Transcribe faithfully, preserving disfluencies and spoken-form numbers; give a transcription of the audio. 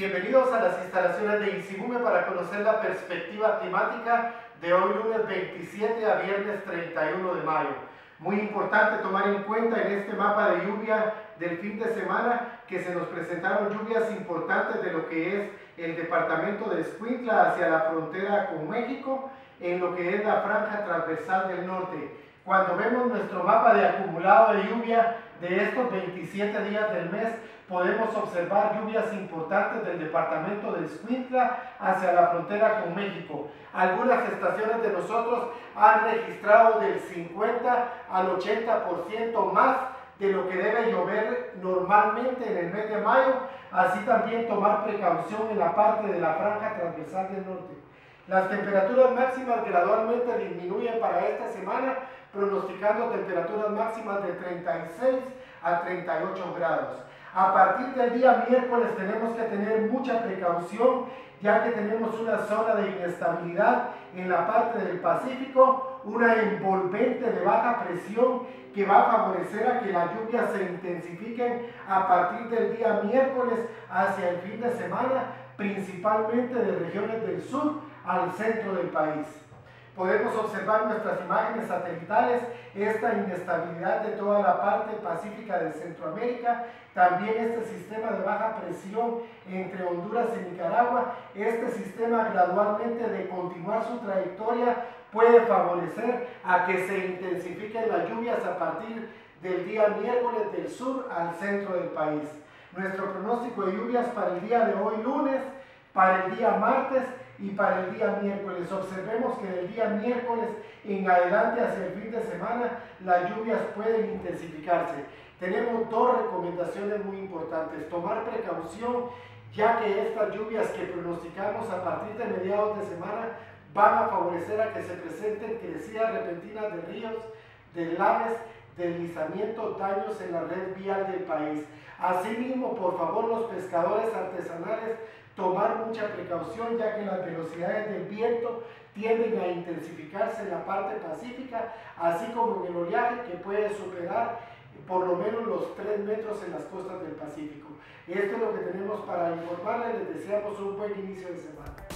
Bienvenidos a las instalaciones de ICIBUME para conocer la perspectiva climática de hoy lunes veintisiete a viernes treinta y uno de mayo. Muy importante tomar en cuenta en este mapa de lluvia del fin de semana que se nos presentaron lluvias importantes de lo que es el departamento de Escuintla hacia la frontera con México, en lo que es la franja transversal del norte. Cuando vemos nuestro mapa de acumulado de lluvia de estos veintisiete días del mes, podemos observar lluvias importantes del departamento de Escuintla hacia la frontera con México. Algunas estaciones de nosotros han registrado del cincuenta al ochenta por ciento más de lo que debe llover normalmente en el mes de mayo, así también tomar precaución en la parte de la franja transversal del norte. Las temperaturas máximas gradualmente disminuyen para esta semana, pronosticando temperaturas máximas de treinta y seis a treinta y ocho grados. A partir del día miércoles tenemos que tener mucha precaución, ya que tenemos una zona de inestabilidad en la parte del Pacífico, una envolvente de baja presión que va a favorecer a que las lluvias se intensifiquen a partir del día miércoles hacia el fin de semana, principalmente de regiones del sur al centro del país. Podemos observar nuestras imágenes satelitales, esta inestabilidad de toda la parte pacífica de Centroamérica, también este sistema de baja presión entre Honduras y Nicaragua. Este sistema gradualmente de continuar su trayectoria puede favorecer a que se intensifiquen las lluvias a partir del día miércoles del sur al centro del país. Nuestro pronóstico de lluvias para el día de hoy lunes, para el día martes y para el día miércoles. Observemos que del día miércoles en adelante hacia el fin de semana las lluvias pueden intensificarse. Tenemos dos recomendaciones muy importantes. Tomar precaución, ya que estas lluvias que pronosticamos a partir de mediados de semana van a favorecer a que se presenten crecidas repentinas de ríos, deslaves, deslizamientos, daños en la red vial del país. Asimismo, por favor, los pescadores artesanales, tomar mucha precaución, ya que las velocidades del viento tienden a intensificarse en la parte pacífica, así como en el oleaje, que puede superar por lo menos los tres metros en las costas del Pacífico. Esto es lo que tenemos para informarles. Les deseamos un buen inicio de semana.